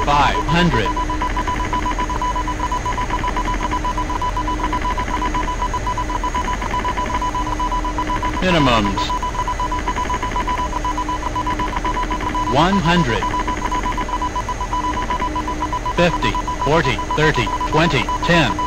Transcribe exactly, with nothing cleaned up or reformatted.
five hundred. Minimums. one hundred. fifty, forty, thirty, twenty, ten.